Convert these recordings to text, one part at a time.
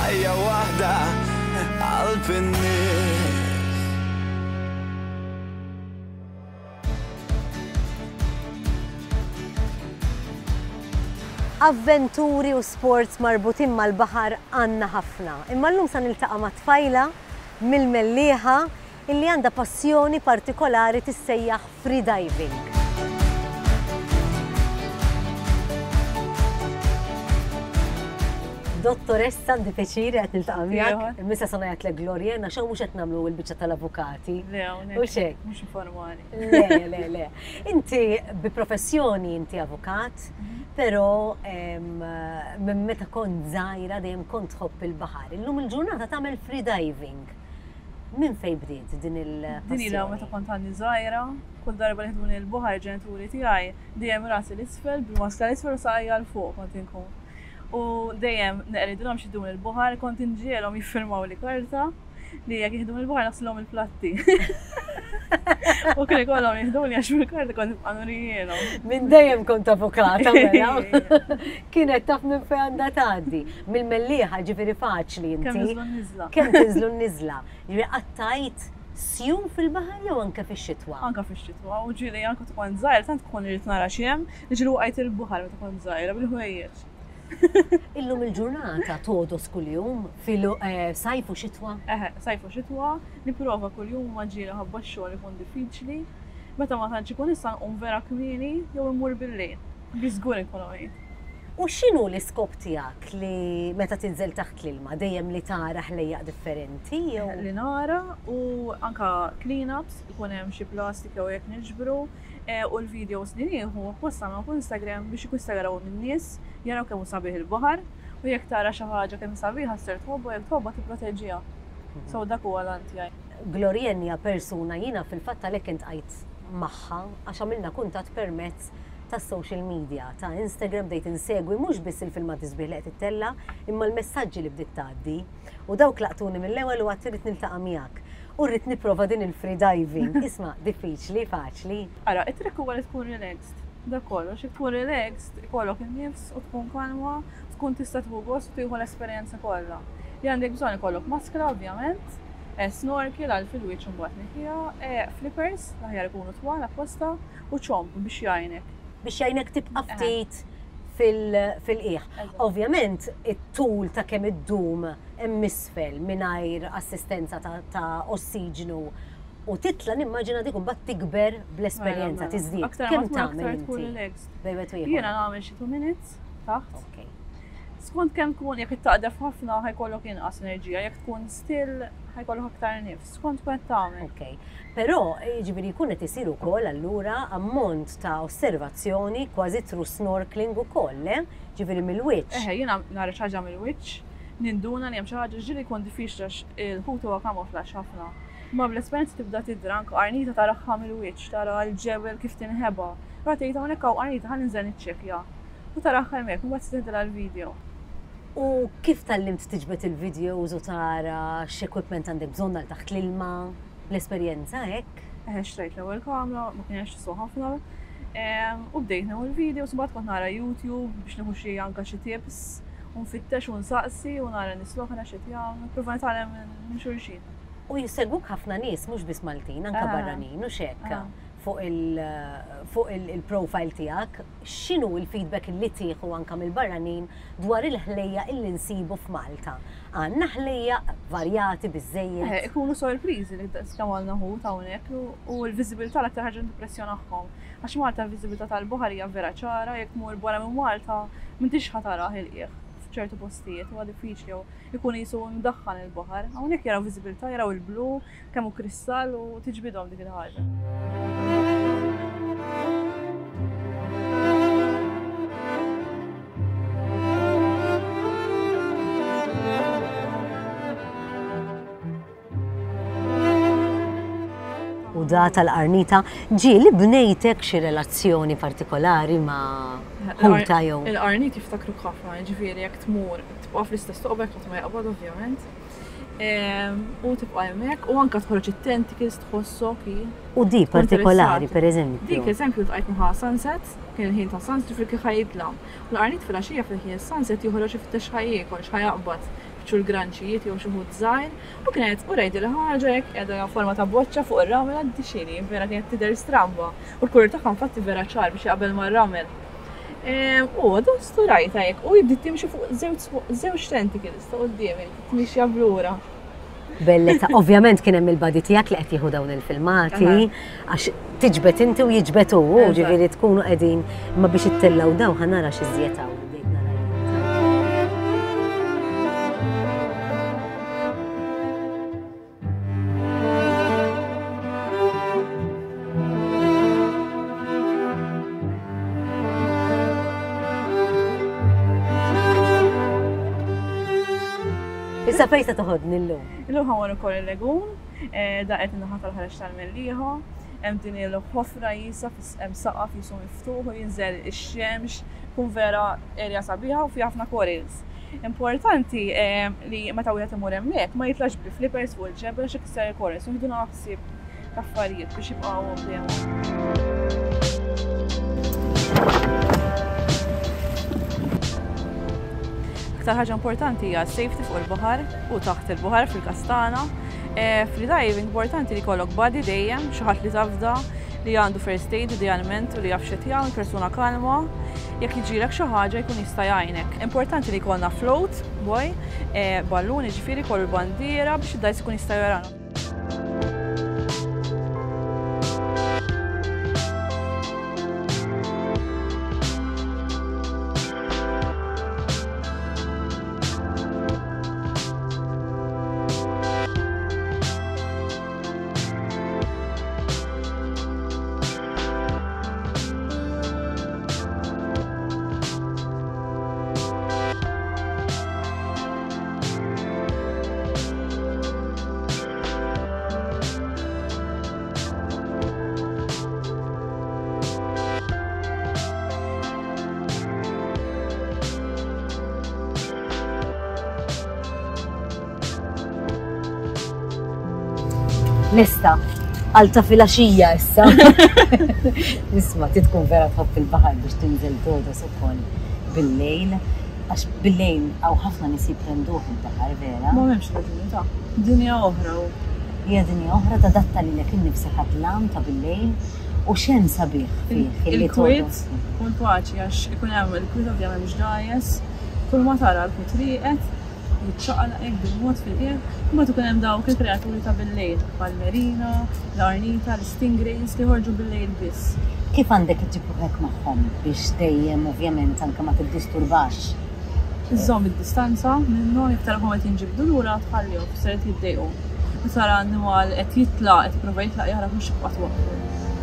ħajja waħda qalb in-nies. Avventuri u sports marbutin mal-baħar għandna ħafna. Imma llum sa niltaqa' ma' tfajla mill-Mellieħa illi għandha passjoni partikolari tissejjaħ freediving. Dottoressa, għandi piacere qed niltaqa' miegħek. Misa sa ngħidlek Gloria, għax mhux qed nagħmlu l-biċċa tal-avukati. Le, mhux informali. Le. Inti bi professjoni inti avukat, però minn meta kont żgħira dejjem kont tħobb il-baħar. Illum il-ġurnata tagħmel freediving. Min fejn bdiet din il-passjoni? Din ilha meta kont għandi żgħira, kull darba li ħduni l-baħar ġenituri tiegħi dejjem rasi l-isfel bil-maska l-isfel u saqajja l-fuq kont inkun. U dejjem neqridilhom xi jdun il-baħar kont inġielhom jiffirmaw li karta li jekk jieħdun il-baħar naħsilhom il-platti. U kien ikollhom jieħduni għax bil-karta kont nibqa' nurijielhom. Min dejjem kont avukata mela. Kienet taf minn fejn għandha tgħaddi. Mill-Mellieħa ġifieri faċli inti. Kemm niżlu n-niżla. Kemm tiżlu n-niżla. Ġifieri qattajt sjum fil-baħar jew anke fix-xitwa? Anke fix-xitwa. U ġieli anke tkun żgħir tant tkun irid nara xi hemm niġru waqgħet il-baħar meta kont żgħira bil-ħwejjeġ. Illum il-ġurnata todos kuljum fil-sajf u xitwa? Sajf u xitwa, nipprova kuljum ma ġieli ħabba x-xogħol ikun diffiċli. Meta ma tantx ikun issa nqum vera kmieni jew immur bil-lejl. Biżgur inkun għajt. U x'inhu l-iskop tiegħek li meta tinżel taħt l-ilma dejjem li tara ħlejjaq differenti jew? Li nara u anke clean-ups ikun hemm xi plastika u jekk niġbru u l-videos li nieħu posta ma' Instagram biex ikun jistgħu min-nies jaraw kemm hu sabiħ il-baħar u jekk tara xi ħaġa kemm sabiħa ssir tħobbu jekk tħobba tipproteġġiha. So dak huwa l-għan tiegħi. Gloria hija persuna jiena fil-fatt għalhekk intqajt magħha għax għamilna kuntatt permezz tas-social media ta' Instagram bdejt insegwi mhux biss il-filmat isbieħ li qed tittella imma l-messaġġi li bdiet tgħaddi u dawk laqtuni mill-ewwel u għad trid niltaqa' miegħek. U rrid nipprova din il-freediving. Isma' diffiċli, faċli. Ara, it-trikk huwa li tkun relaxed. Dak kollox, jekk tkun relaxed, ikollok in-nifs u tkun kalma, tkun tista' tieħu gost u tieħu l-esperjenza kollha. Li għandek bżonn ikollok maskra ovvjament, snorkel għal fil-wiċċ imbagħad neħija, flippers aħjar ikunu twal apposta u ċomp biex jgħinek. Biex jgħinek tibqa' ftit fil-qiegħ. Ovvjament, it-tul ta' kemm iddum hemm isfel mingħajr assistenza ta' ossiġnu u titla nimmaġina dik imbagħad tikber bl-esperjenza tiżdied. Kemm tagħmel inti? Jiena nagħmel xi 2 minutes taħt. Skont kemm tkun jekk ittaqdef ħafna ħajkollok inqas enerġija, jekk tkun still ħajkollok aktar nifs. Skont tkun qed tagħmel. Però jiġifieri jkun qed isir ukoll allura ammont ta' osservazzjoni kważi through snorkeling ukoll, ġifieri mill-wiċċ. Jiena nara xi ħaġa mill-wiċċ, ninduna li hemm xi ħaġa ġieli jkun diffiċli għax il-ħut huwa camouflage ħafna. Ma bl-esperjenza tibda tidra anke qarnita taraħħa mill-wiċċ, tara l-ġebel kif tinħeba. Ra tgħid hawnhekk hawn qarnita ħa ninżel niċċekkja. U taraħħa hemmhekk u mbagħad tieħdilha l-video. U kif tallimt tiġbed il-videos u tara x'equipment għandek bżonn għal taħt l-ilma, l-esperjenza hekk? Xtrejt l-ewwel kamra, ma kienx tiswa ħafna. U bdejt nieħu l-videos u mbagħad kont nara YouTube biex nieħu xi anke xi tips u nfittex u nsaqsi u nara nies l-oħra x'qed jagħmlu, nipprova nitgħallem minn xulxin. U jissegwuk ħafna nies mhux biss Maltin, anke barranin u x'hekk fuq il-profile tiegħek, x'inhu l-feedback li tieħu anke mill-barranin dwar il-ħlejja illi nsibu f'Malta? Għandna ħlejja varjati biżżejjed. Ikunu sorpriżi li skamolna ħut hawnhekk u l-viżibilità l-aktar ħaġa timpressjonahom. Għax Malta l-viżibilità tal-baħar hija vera ċara, jekk tmur barra minn Malta m'intix ħatara ħilqiegħ f'ċertu postijiet huwa diffiċli jew ikun qisu mdaħħal il-baħar. Hawnhekk jaraw viżibilità, jaraw il-blu, kemm hu kristall u tiġbidhom dik il-ħaġa. U da tal-qarnita ġieli bnejtek xi relazzjoni partikolari ma' ħuta jew? Il-qarnit jiftakru ħafna, ġifieri jekk tmur tibqa' fl-istess toqbek qatt ma jaqbad ovvjament. U tibqa' hemmhekk u anke tħorġ it-tenticles tħossok. U di partikolari pereżempju. Dik eżempju tqajt magħha sunset, kien il-ħin ta' sunset ġifieri kien ħajidla. U l-qarnit filgħaxija fil-ħin sunset joħroġ ifittex ħajjiekol x'ħajaqbad ċur granċijiet jew xi ħud żgħir u kienet u rajdi li ħaġa hekk qiegħda forma ta' boċċa fuq ir-ramel għaddi xini, vera kienet tidher stramba. U l-kulur tagħha infatti vera ċar biex jaqbel mar-ramel. U għadu sturajta jekk u jibdi timxi fuq żewġ tentakles ta' quddiem, timxi blura. Bellezza, ovvjament kien hemm il-badi tiegħek li qed jieħu dawn il-filmati għax tiġbed inti u jiġbed hu, ġifieri tkunu qegħdin imma biex ittellaw dawn ħanara xi żjed hawn. Issa fejn se toħodni llum? Illum ħawar ukoll il-legun, daqet in-naħa tal-ħareġ tal-Mellieħa, hemm din il-ħofra jisa hemm saqaf jisu miftuħ u jinżel ix-xemx, kun vera erja sabiħa u fi ħafna corals. Importanti li meta wieħed imur hemmhekk ma jitlax bi flippers fuq il-ġebel għax ikisser il-corals u jieħdu naħsib ta' affarijiet biex jibqgħu bdejjem. Aktar ħaġa importanti hija safety fuq il-baħar u taħt il-baħar fil-kastana. Fil-diving importanti li jkollok body dejjem, xi ħadd li tafda li għandu first aid idealment u li jaf x'qed jagħmel, persuna kalma. Jekk jiġilek xi ħaġa jkun jista' jgħinek. Importanti li jkollna float, boy, ballun jiġifieri kollu bandiera biex id-dajs ikun jista' jarana. Nista, għalta fil-għaxija issa. Nisma, tkun vera tħobb il-baħar biex tinżel todos ukoll bil-lejl. Għax bil-lejl għaw ħafna nies jiprenduh il-baħar vera. Ma m'hemmx raġuni ta' dinja oħra. Hija dinja oħra tadatta lilek innifsi ħatlam ta' bil-lejl u xemm sabiħ fih il-kwiet u l-paċi għax ikun hemm il-kwiet ovvjament mhux dajes, kull ma tara l-kutriqet jitxaqalaq hekk bil-mod fil-qiegħ, imma tkun hemm dawk il-kreaturi ta' bil-lejl, bħal-merina, l-arnita, l-stingrays li ħorġu bil-lejl biss. Kif għandek iġibru hekk magħhom biex dejjem ovvjament anke ma tiddisturbax? Iżżomm id-distanza minnhom jekk tarahom qed jinġibdu lura tħallihom ser qed jiddejqu. U tara annimal qed jitlaq qed jipprova jitlaq jaħrab mhux ibqa' twaqqfu.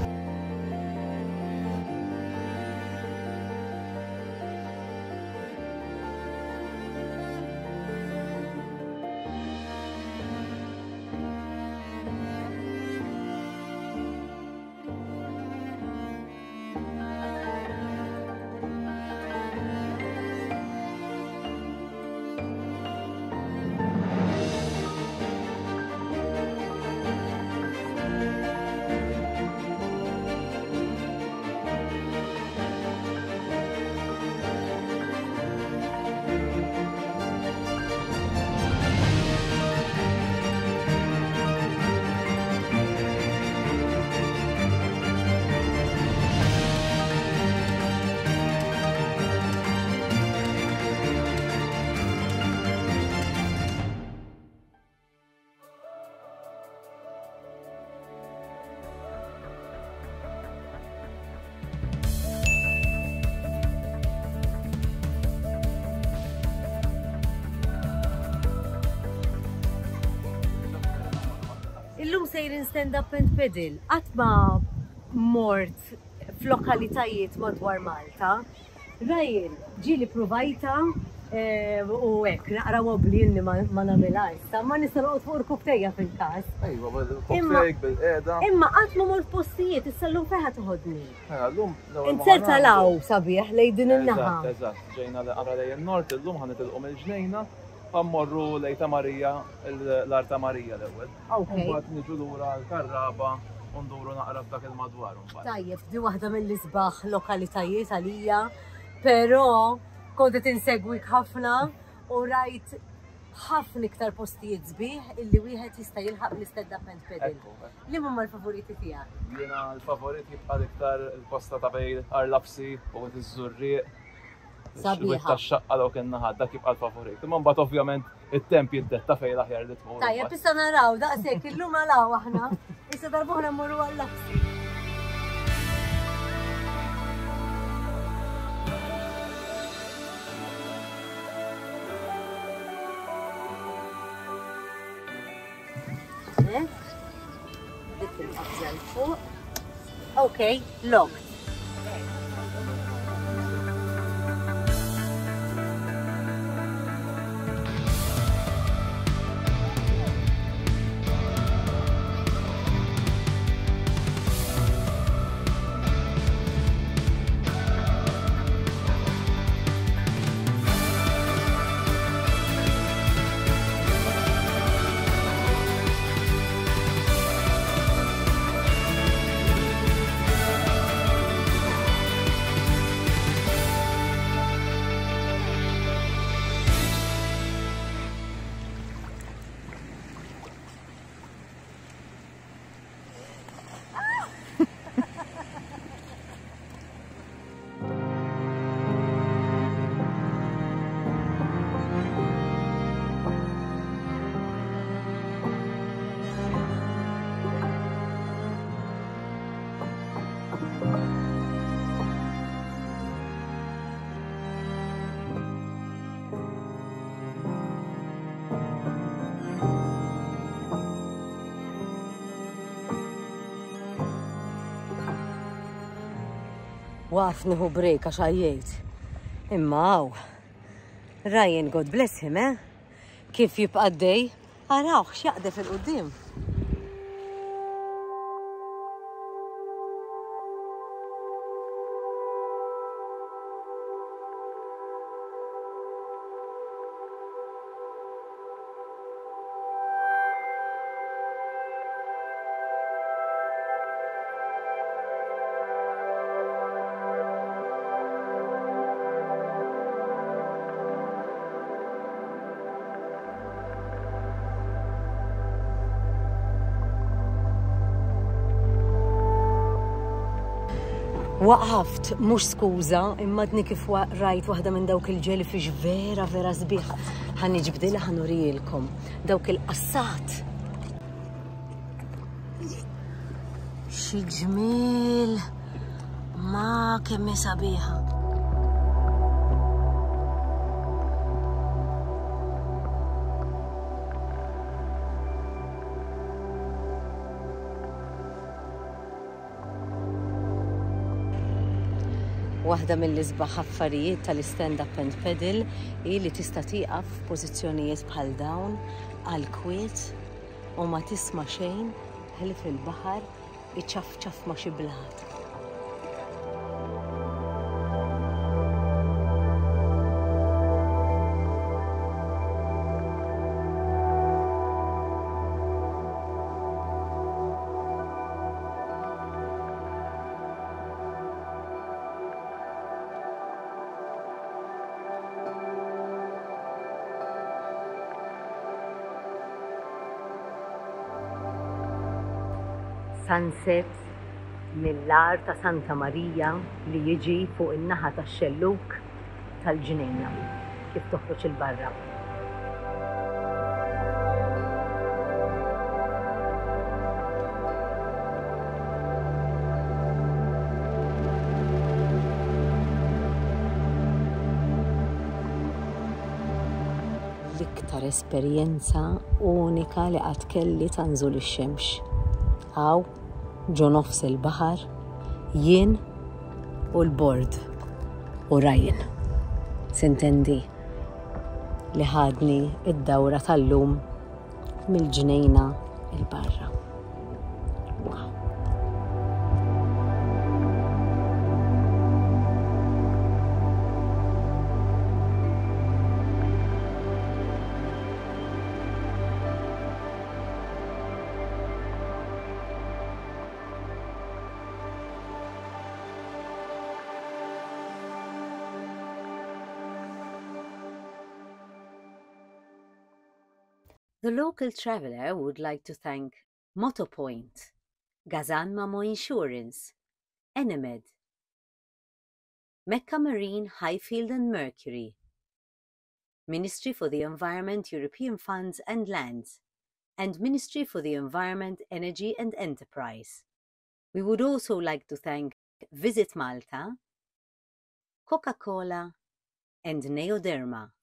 Illum sejrin stand-up and pedal, għatma mort f'lokalitajiet madwar Malta. Rajin, ġili provajta u hekk naqra wobbli inni ma nagħmilha issa, ma nista' noqgħod fuq il-kuftejja fil-każ. Ejwa, bil-kuftejk bil-qiegħda. Imma qatt ma mort postijiet, issa llum fejn ħadd toħodni. Llum Inserta law sabiħ lejn din in-naħa. Eżatt, ġejna ara lejn in-nord, illum ħanitilqu mill-ġnejna ħammorru lejn ta' Marija, l-Art ta' Marija l-ewwel. Mbagħad niġu lura l-Karraba u nduru naqra f'dak il-madwar. Tajjeb, di waħda mill-isbaħ lokalitajiet għalija, però kont qed insegwik ħafna u rajt ħafna iktar postijiet sbieħ illi wieħed jista' jilħaq l-stand up and pedal. Li huma l-favoriti tiegħek? Jiena l-favorit jibqa' iktar il-posta ta' bejn Arlapsi u iż-Żurrieq. Sabiħa. Tax-xaqqa daw kien naħad dak jibqa' l-favorit. Imma mbagħad ovvjament it-temp jiddetta fejn l-aħjar li tmur. Tajjeb, issa naraw daqshekk illum għalaw aħna. Issa darbuħna mmorru għall-Lapsi. Dik il-qabża l-fuq. Okay, locked. Waqf nieħu break għax għajjejt. Imma hawn. Ryan, God bless him, eh? Kif jibqa' dej? Araw x'jaqdef il-qudiem. Waqaft, mux skuża, imma dni kif rajt waħda minn dawk il-jellyfish vera sbieħ. Ħan iġbdilha ħan urijilkom. Dawk il-qassat. Xi ġmiel ma kemm sabiħa. Waħda mill-isbaħ affarijiet tal-stand up and pedal hi li tista' tieqaf f'pożizzjonijiet bħal dawn għal kwiet u ma tisma' xejn ħilf il-baħar iċafċaf ma' xi blat. Sunset mill-lar ta' Santa Marija li jiġi fuq in-naħa tax-xelluk tal-ġnejna kif toħroġ il-barra. L-iktar esperjenza unika li qatt kelli tanżul ix-xemx. Hawn ġo nofs il-baħar, jien u l-bord u Ryan. Sintendi li ħadni id-dawra tal-lum mill-ġnejna il-barra. Wow. The local traveller would like to thank Motopoint, Gazan Mamo Insurance, Enemed, Mecca Marine, Highfield and Mercury, Ministry for the Environment, European Funds and Lands, and Ministry for the Environment, Energy and Enterprise. We would also like to thank Visit Malta, Coca-Cola, and Neoderma.